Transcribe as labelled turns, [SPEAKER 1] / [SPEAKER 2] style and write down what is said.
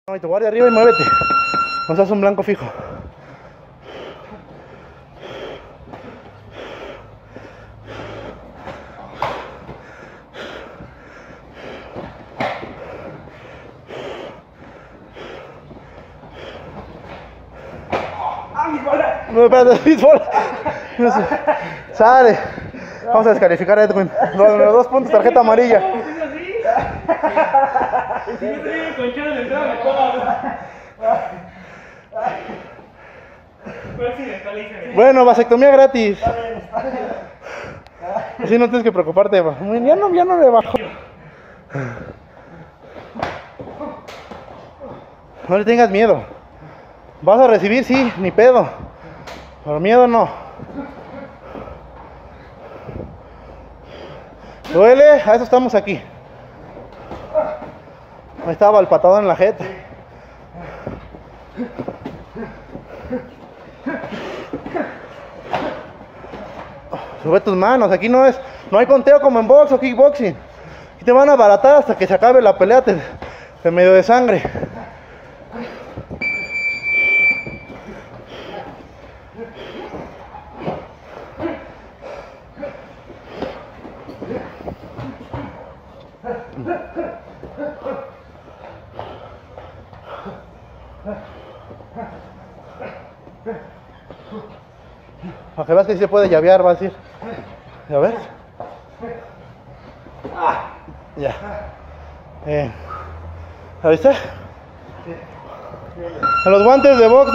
[SPEAKER 1] No, y te guardia arriba y muévete. No seas un blanco fijo. No, espérate, bola. Sale. Vamos a descalificar a Edwin. 2 puntos, tarjeta amarilla. Bueno, vasectomía gratis. Así no tienes que preocuparte. Ya no le bajo. No le tengas miedo. Vas a recibir, sí, ni pedo. Pero miedo no. ¿Duele? A eso estamos aquí. Ahí estaba el patado en la jeta. Sube tus manos, aquí no hay conteo como en box o kickboxing. Aquí te van a abaratar hasta que se acabe la pelea de medio de sangre. Para que veas que sí se puede llavear, va a decir. A ver. Ya. ¿La viste? A los guantes de box.